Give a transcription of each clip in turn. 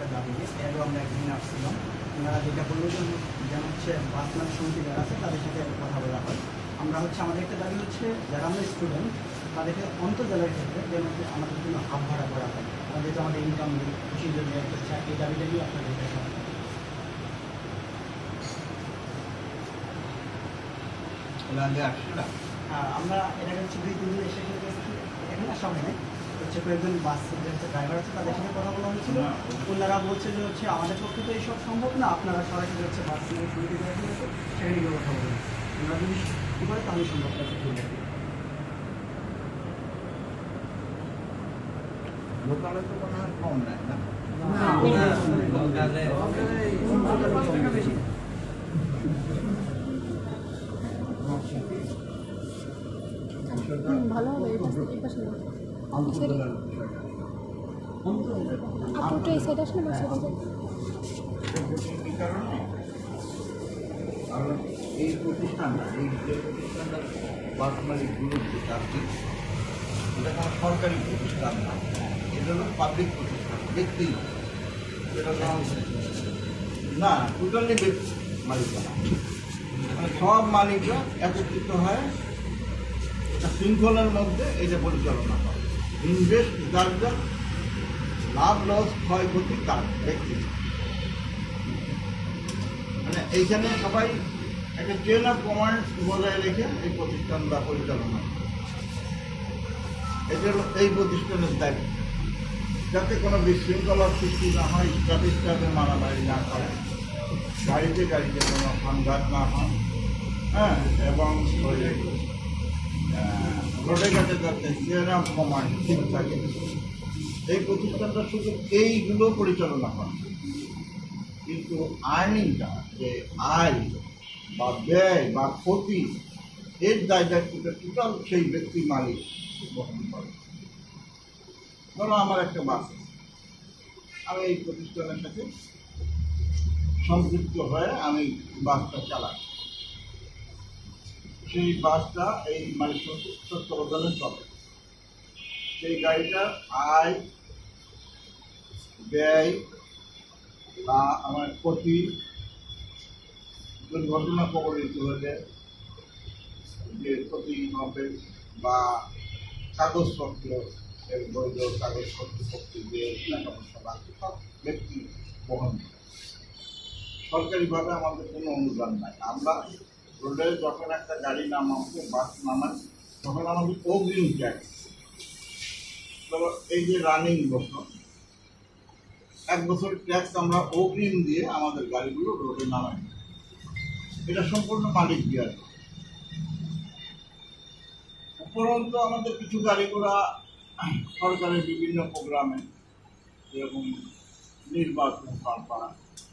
দাবি নিয়ে এরও আমরা একদিন আসছিলাম। ওনারা যেটা বললো যেন হচ্ছে বাস মালিক সমিতি যারা আছে তাদের সাথে কথা বলা হয়। আমরা হচ্ছে আমাদের একটা দাবি হচ্ছে যারা আমরা স্টুডেন্ট তাদেরকে অন্তর্জেলার ক্ষেত্রে যেন আমাদের জন্য হাফ ভাড়া করা হয়, যেহেতু আমাদের ইনকাম নেই, খুশির জন্য হচ্ছে এই দাবিটা নিয়ে আপনাদের দেখা হয়। আমরা এটা হচ্ছে 2-3 দিন এসে এখানে আসা হয় নাই, হচ্ছে কয়েকজন বাস হচ্ছে ড্রাইভার আছে তাদের সাথে কথা বলা হয়েছিল। ওনারা বলছে যে হচ্ছে আমাদের পক্ষে তো এইসব সম্ভব না, আপনারা সরাসরি হচ্ছে বাস নিয়ে সমিতি করে দিয়েছে সেখানে গিয়ে কথা বলবেন। ওনারা যদি কী করে তাহলে সম্ভব আছে। লোকালে তো মনে হয় কম নেয় না, বেশি। ভালো হবে এই পাশে আপনারটা এই সাইড আসলে বসে কারণ এই প্রতিষ্ঠানটা বাস মালিক গুরুত্ব চাকরি এটা কোনো সরকারি প্রতিষ্ঠান না, এটা হলো পাবলিক প্রতিষ্ঠান, ব্যক্তি এটা না টোটালি ব্যক্তি মালিকানা। মানে সব মালিকরা একত্রিত হয় একটা শৃঙ্খলার মধ্যে এটা পরিচালনা করে। ইনভেস্ট যার যার, লাভ লস ক্ষয়ক্ষতি তার ব্যক্তি। মানে এইখানে সবাই একটা চেন অফ কমান্ড বজায় রেখে এই প্রতিষ্ঠানটা পরিচালনা করে। এটা হলো এই প্রতিষ্ঠানের দায়িত্ব, যাতে কোনো বিশৃঙ্খলার সৃষ্টি না হয়, ট্রাফিক স্টাফে মারামারি না করে, গাড়িতে কোনো সংঘাত না হয়, হ্যাঁ, এবং রোডে ঘাটে যাতে চেন অফ কমান্ড ঠিক থাকে। এই প্রতিষ্ঠানটা শুধু এইগুলো পরিচালনা করে, কিন্তু আর্নিংটা যে আয় বা ব্যয় বা ক্ষতি এর দায়িত্বটা টোটাল সেই ব্যক্তি মালিক বহন করে। ধরো আমার একটা বাস, আমি এই প্রতিষ্ঠানের সাথে সম্পৃক্ত হয়ে আমি বাসটা চালাই। সেই বাসটা এই মালিক তত্ত্বাবধানে চলে। সেই গাড়িটার আয় ব্যয় বা আমার ক্ষতি, দুর্ঘটনা কবলিত হলে যে ক্ষতি হবে বা কাগজপত্র, বৈধ কাগজপত্র পত্রিকে টাকা পয়সা বাকি সব ব্যক্তি বহন করে। সরকারিভাবে আমাদের কোনো অনুদান নাই। আমরা রোডে যখন একটা গাড়ি নামাবো, বাস নামাই, তখন আমাদের অগ্রিম ট্যাক্স, ধরো এই যে রানিং বছর 1 বছর ট্যাক্স আমরা অগ্রিম দিয়ে আমাদের গাড়িগুলো রোডে নামাই। এটা সম্পূর্ণ মালিক দেওয়ার। উপরন্তু আমাদের কিছু গাড়িগুলা সরকারের বিভিন্ন প্রোগ্রামে, যেরকম নির্বাচন পারপাড়া,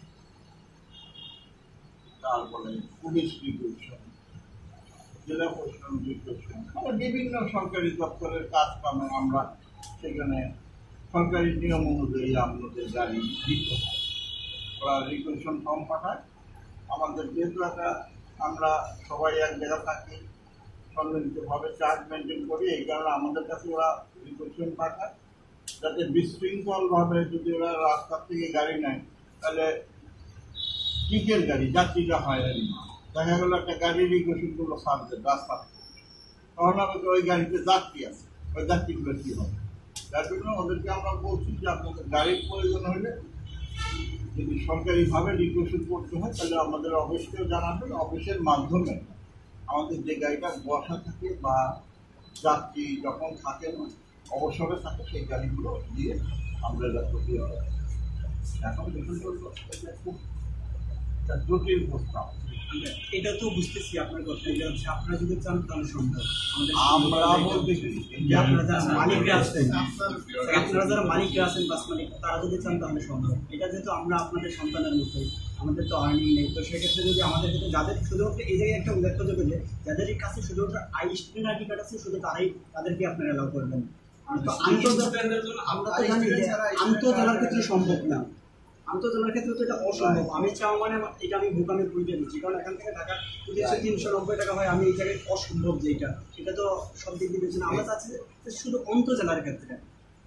তারপরে পুলিশ রিক্রুটমেন্ট, জেলা প্রশাসন রিক্রুটমেন্ট, মানে বিভিন্ন সরকারি দপ্তরের কাজ কামে আমরা সেখানে সরকারি নিয়ম অনুযায়ী আমাদের গাড়ি দিতে হয়। ওরা রিক্রুটমেন্ট ফর্ম পাঠায় আমাদের, যেহেতু একটা আমরা সবাই এক জায়গা থাকি, সম্মিলিতভাবে চার্জ মেনটেন করি, এই কারণে আমাদের কাছে ওরা রিক্রুটমেন্ট পাঠায়, যাতে বিশৃঙ্খলভাবে যদি ওরা রাস্তা থেকে গাড়ি নেয় তাহলে টিকের গাড়ি যাত্রীরা হয়রানি না। দেখা গেল একটা গাড়ি রিক্রুটমেন্ট করলো সার্জেন্ট রাস্তা, তখন আমাকে ওই গাড়িতে যাত্রী আছে, ওই যাত্রীগুলো কী হবে? যার জন্য ওদেরকে আমরা বলছি যে আপনাদের গাড়ির প্রয়োজন হলে যদি সরকারিভাবে রিক্রুটমেন্ট করতে হয় তাহলে আমাদের অফিসকেও জানাবেন। অফিসের মাধ্যমে আমাদের যে গাড়িটা বসা থাকে বা যাত্রী যখন থাকে না, অবসরে থাকে, সেই গাড়িগুলো দিয়ে আমরা এটা ক্ষতি হয়। এখন বিষয়টা খুব জটিল প্রস্তাব। এটা তো বুঝতেছি আপনার কথা, এটা হচ্ছে আপনারা যদি চান তাহলে সম্ভব। আমরা বলতেছি আপনারা যারা মালিকরা আছেন, আপনারা যারা মালিকরা আছেন বাস মালিক, তারা যদি চান তাহলে সম্ভব। এটা যেহেতু আমরা আপনাদের সন্তানের মতোই, আমাদের তো আর্নিং নেই, তো সেক্ষেত্রে যদি আমাদের ক্ষেত্রে যাদের শুধুমাত্র এই জায়গায় একটা উল্লেখযোগ্য যে যাদের কাছে শুধুমাত্র স্টুডেন্ট আইডি কার্ড আছে, শুধু তাদেরকে আপনারা অ্যালাউ করবেন। আমরা তো জানি যে আন্তঃজেলার ক্ষেত্রে সম্ভব না, আন্তঃজেলার ক্ষেত্রে তো এটা অসম্ভব। আমি চাও মানে এটা আমি ভোগামে ভুলতে দিচ্ছি, কারণ এখান থেকে ঢাকা যদি 390 টাকা হয়, আমি এই জায়গায় অসম্ভব, যে এটা তো সব দিক দিয়ে দিচ্ছি না। আমরা চাচ্ছি যে শুধু অন্তঃজেলার ক্ষেত্রে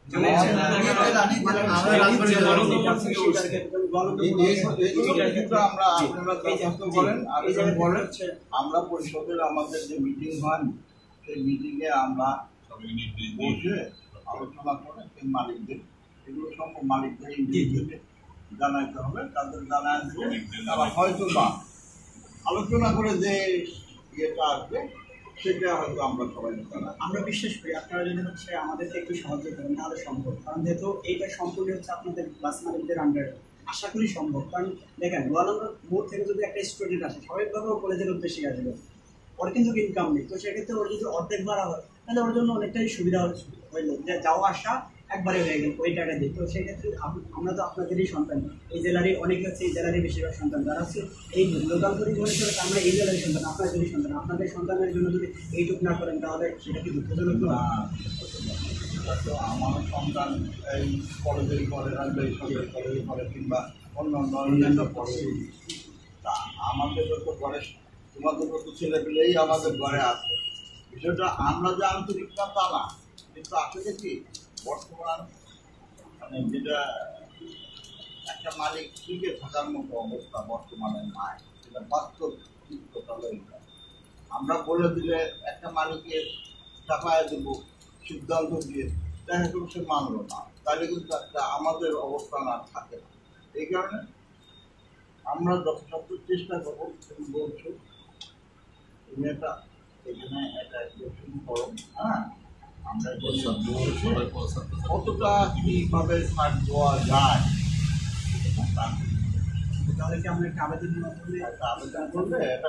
আমরা পরিষদের আমাদের যে মিটিং হয় সেই মিটিংয়ে আমরা বসে আলোচনা করে সেই মালিকদের এগুলো সব মালিকদের জানাইতে হবে, তাদের জানায় তারা হয়তো বা আলোচনা করে যে ইয়েটা আসবে সেটা হয়তো আমরা সবাই জানা। আমরা বিশ্বাস করি আপনারা যদি হচ্ছে আমাদেরকে একটু সাহায্য করেন তাহলে সম্ভব, কারণ যেহেতু এইটা সম্পূর্ণ হচ্ছে আপনাদের বাস মালিকদের আন্ডারে, আশা করি সম্ভব। কারণ দেখেন গোয়ালন্দার মোড় থেকে যদি একটা স্টুডেন্ট আসে স্বাভাবিকভাবে কলেজের উদ্দেশ্যে আসবে, ওর কিন্তু ইনকাম নেই, তো সেক্ষেত্রে ওর যদি অর্ধেক ভাড়া হয় তাহলে ওর জন্য অনেকটাই সুবিধা হইলো, যে যাওয়া আসা একবারে হয়ে গেল ওই টাকা দিয়ে। তো সেক্ষেত্রে আমরা তো আপনাদেরই সন্তান, এই জেলারই অনেকে হচ্ছে এই জেলারই বেশিরভাগ সন্তান যারা হচ্ছে এই লোকাল পরিবহন হিসেবে আমরা এই জেলারই সন্তান, আপনাদেরই সন্তান। আপনাদের সন্তানের জন্য যদি এইটুকু না করেন তাহলে সেটা কি দুঃখজনক নয়? তো আমার সন্তান এই কলেজের পরে বেসরকারি কলেজে পড়ে কিংবা অন্যান্য পড়ে, তা আমাদের তো পরে তোমাদের মতো ছেলেপিলেই আমাদের ঘরে আছে। বিষয়টা আমরা যে আন্তরিক না তা না, কিন্তু আসলে কি বর্তমান মানে যেটা একটা মালিক টিকে থাকার মতো অবস্থা বর্তমানে নাই, সেটা বাস্তব চিত্রটা হয়ে যায়। আমরা বলে দিলে একটা মালিকের চাপায় দেব সিদ্ধান্ত দিয়ে, দেখা গেল সে মানলো না, তাহলে কিন্তু একটা আমাদের অবস্থান আর থাকে না। এই কারণে আমরা যথাসাধ্য চেষ্টা করবো, তুমি বলছো তুমি এটা এখানে একটা শুরু করো, হ্যাঁ আমরা কতটা কিভাবে ছাড় দেওয়া যায় তাহলে কি আমরা একটা আবেদনের মাধ্যমে একটা আবেদন করলে এটা